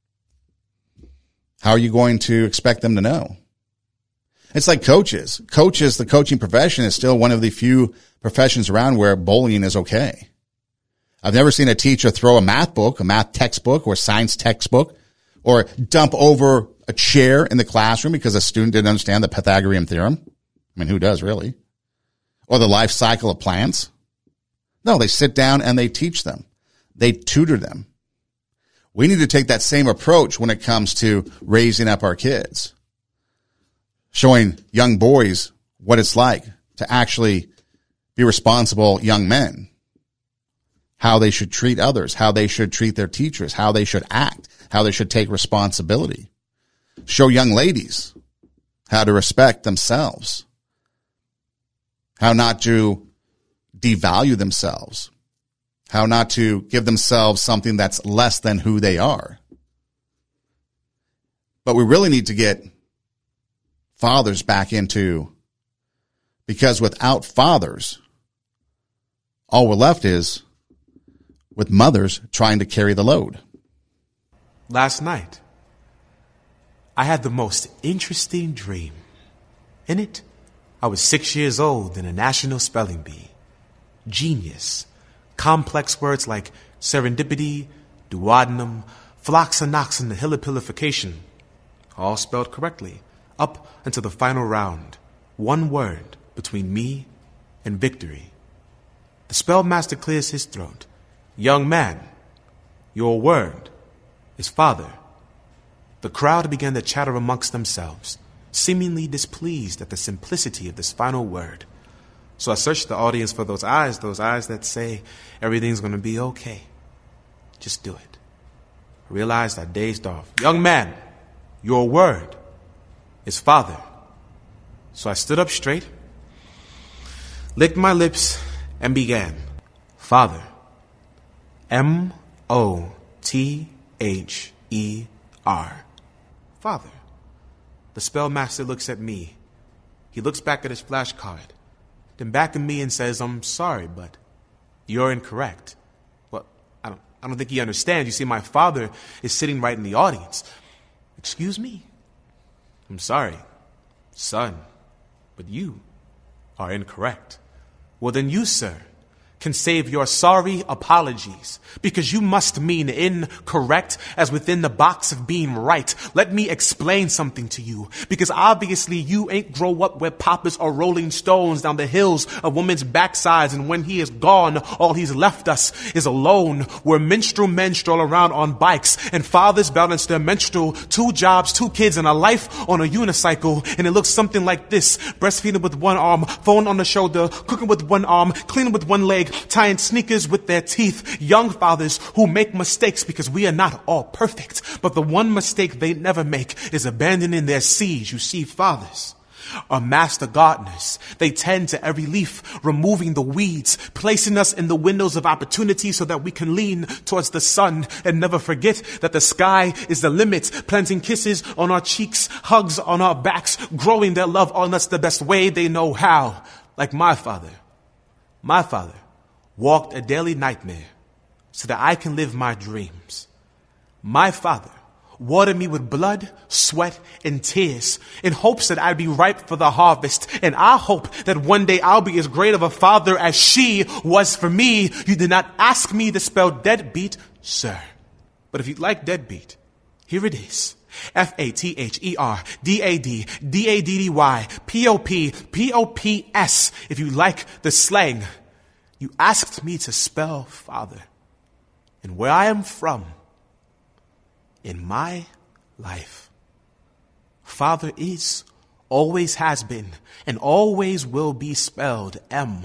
how are you going to expect them to know? It's like coaches. Coaches, the coaching profession is still one of the few professions around where bullying is okay. I've never seen a teacher throw a math book, a math textbook, or a science textbook, or dump over a chair in the classroom because a student didn't understand the Pythagorean theorem. I mean, who does really? Or the life cycle of plants. No, they sit down and they teach them. They tutor them. We need to take that same approach when it comes to raising up our kids. showing young boys what it's like to actually be responsible young men, how they should treat others, how they should treat their teachers, how they should act, how they should take responsibility. Show young ladies how to respect themselves, how not to devalue themselves, how not to give themselves something that's less than who they are. But we really need to get fathers back into, because without fathers, all we're left is with mothers trying to carry the load. Last night, I had the most interesting dream. In it, I was 6 years old in a national spelling bee. Genius. Complex words like serendipity, duodenum, phloxanoxin, and hilipilification, all spelled correctly, up until the final round. One word between me and victory. The spellmaster clears his throat. Young man, your word is father. The crowd began to chatter amongst themselves, seemingly displeased at the simplicity of this final word. So I searched the audience for those eyes that say everything's going to be okay. Just do it. I realized I dazed off. Young man, your word is father. So I stood up straight, licked my lips, and began. Father. M-O-T-H-E-R. Father. The spellmaster looks at me. He looks back at his flashcard, then back at me and says, I'm sorry, but you're incorrect. Well, I don't think he understands. You see, my father is sitting right in the audience. Excuse me? I'm sorry, son, but you are incorrect. Well, then you, sir, can save your sorry apologies, because you must mean incorrect as within the box of being right. Let me explain something to you, because obviously you ain't grow up where papas are rolling stones down the hills of women's backsides, and when he is gone, all he's left us is alone, where minstrel men stroll around on bikes, and fathers balance their menstrual, 2 jobs, 2 kids, and a life on a unicycle, and it looks something like this: breastfeeding with one arm, phone on the shoulder, cooking with one arm, cleaning with one leg, tying sneakers with their teeth. Young fathers who make mistakes, because we are not all perfect. But the one mistake they never make is abandoning their seeds. You see, fathers are master gardeners. They tend to every leaf, removing the weeds, placing us in the windows of opportunity so that we can lean towards the sun and never forget that the sky is the limit, planting kisses on our cheeks, hugs on our backs, growing their love on us the best way they know how. Like my father. My father walked a daily nightmare so that I can live my dreams. My father watered me with blood, sweat, and tears in hopes that I'd be ripe for the harvest. And I hope that one day I'll be as great of a father as she was for me. You did not ask me to spell deadbeat, sir. But if you'd like deadbeat, here it is. F-A-T-H-E-R-D-A-D-D-Y-P-O-P-P-O-P-S. If you like the slang. You asked me to spell father. And where I am from, in my life, father is, always has been, and always will be spelled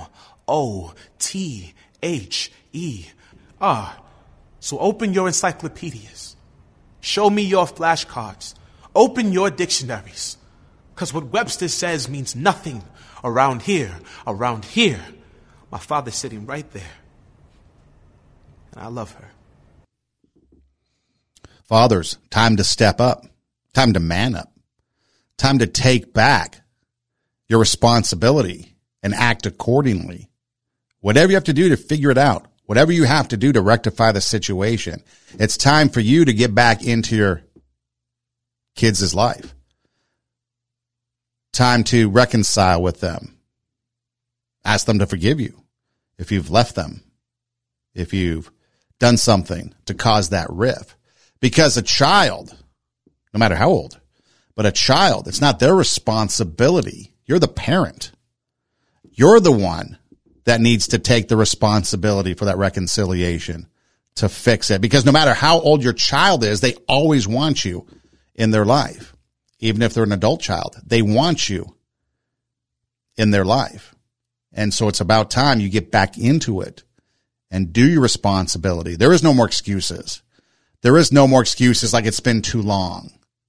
M-O-T-H-E-R. So open your encyclopedias. Show me your flashcards. Open your dictionaries. Because what Webster says means nothing around here. Around here. My father's sitting right there. And I love her. Fathers, time to step up. Time to man up. Time to take back your responsibility and act accordingly. Whatever you have to do to figure it out. Whatever you have to do to rectify the situation. It's time for you to get back into your kids' life. Time to reconcile with them. Ask them to forgive you. If you've left them, if you've done something to cause that rift. Because a child, no matter how old, but a child, it's not their responsibility. You're the parent. You're the one that needs to take the responsibility for that reconciliation to fix it. Because no matter how old your child is, they always want you in their life. even if they're an adult child. They want you in their life. And so it's about time you get back into it and do your responsibility. There is no more excuses. There is no more excuses like it's been too long.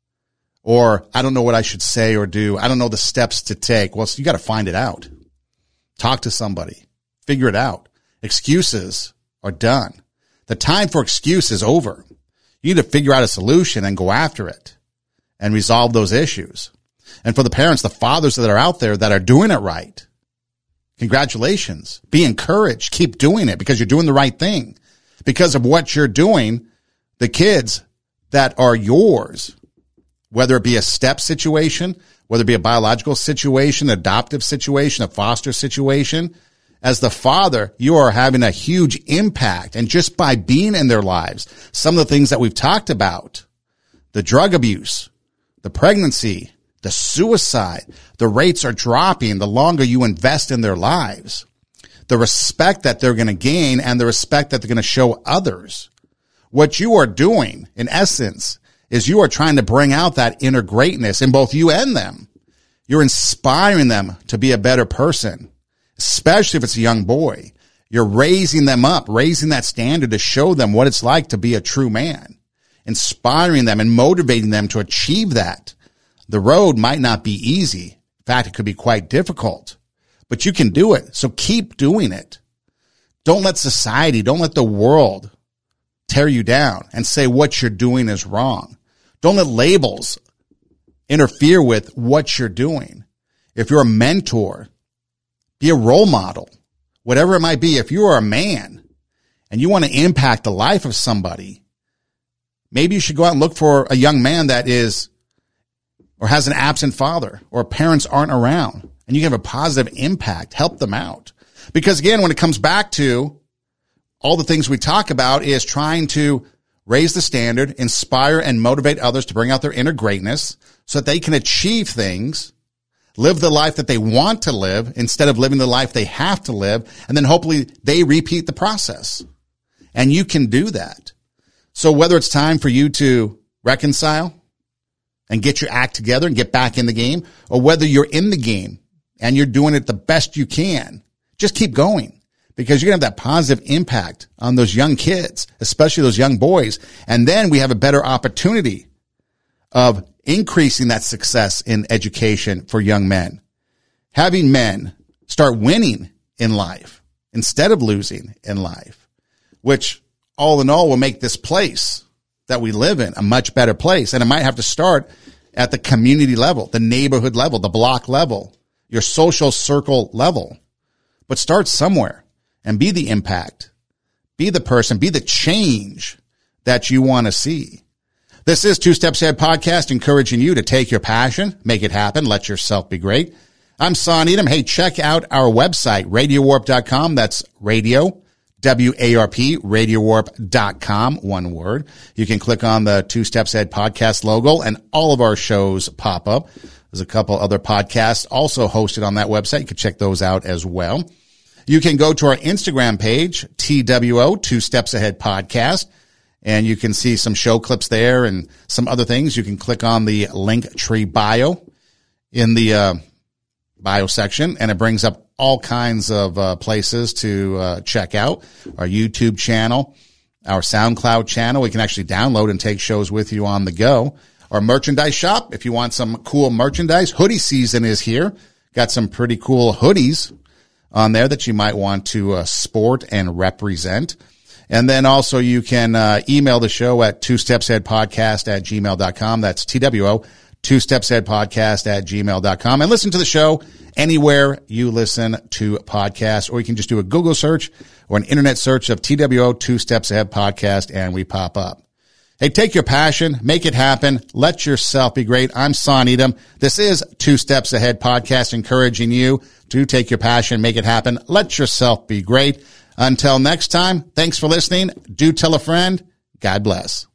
Or I don't know what I should say or do. I don't know the steps to take. Well, so you got to find it out. Talk to somebody. Figure it out. Excuses are done. The time for excuse is over. You need to figure out a solution and go after it and resolve those issues. And for the parents, the fathers that are out there that are doing it right, congratulations. Be encouraged. Keep doing it because you're doing the right thing. Because of what you're doing, the kids that are yours, whether it be a step situation, whether it be a biological situation, adoptive situation, a foster situation, as the father, you are having a huge impact. And just by being in their lives, some of the things that we've talked about, the drug abuse, the pregnancy, the suicide, the rates are dropping the longer you invest in their lives. The respect that they're going to gain and the respect that they're going to show others. What you are doing, in essence, is you are trying to bring out that inner greatness in both you and them. You're inspiring them to be a better person, especially if it's a young boy. You're raising them up, raising that standard to show them what it's like to be a true man, inspiring them and motivating them to achieve that. The road might not be easy. In fact, it could be quite difficult, but you can do it. So keep doing it. Don't let society, don't let the world tear you down and say what you're doing is wrong. Don't let labels interfere with what you're doing. If you're a mentor, be a role model, whatever it might be. If you are a man and you want to impact the life of somebody, maybe you should go out and look for a young man that is or has an absent father or parents aren't around and you can have a positive impact, help them out. Because again, when it comes back to all the things we talk about is trying to raise the standard, inspire and motivate others to bring out their inner greatness so that they can achieve things, live the life that they want to live instead of living the life they have to live. And then hopefully they repeat the process and you can do that. So whether it's time for you to reconcile and get your act together and get back in the game, or whether you're in the game and you're doing it the best you can, just keep going. Because you're going to have that positive impact on those young kids, especially those young boys. And then we have a better opportunity of increasing that success in education for young men. Having men start winning in life instead of losing in life, which all in all will make this place that we live in a much better place. And it might have to start at the community level, the neighborhood level, the block level, your social circle level. But start somewhere. And be the impact, be the person, be the change that you want to see. This is Two Steps Ahead Podcast, encouraging you to take your passion, make it happen, let yourself be great. I'm Son Edom. Hey, check out our website, RadioWarp.com. That's radio, W-A-R-P, RadioWarp.com, one word. You can click on the Two Steps Ahead Podcast logo and all of our shows pop up. There's a couple other podcasts also hosted on that website. You can check those out as well. You can go to our Instagram page, TWO, Two Steps Ahead Podcast, and you can see some show clips there and some other things. You can click on the Linktree bio in the bio section, and it brings up all kinds of places to check out. Our YouTube channel, our SoundCloud channel. We can actually download and take shows with you on the go. Our merchandise shop, if you want some cool merchandise. Hoodie season is here. Got some pretty cool hoodies on there that you might want to sport and represent. And then also you can email the show at twostepsaheadpodcast@gmail.com. That's TWO, twostepsaheadpodcast@gmail.com. And listen to the show anywhere you listen to podcasts, or you can just do a Google search or an internet search of TWO, Two Steps Ahead Podcast, and we pop up. Hey, take your passion, make it happen, let yourself be great. I'm Son Edom. This is Two Steps Ahead Podcast, encouraging you to take your passion, make it happen, let yourself be great. Until next time, thanks for listening. Do tell a friend. God bless.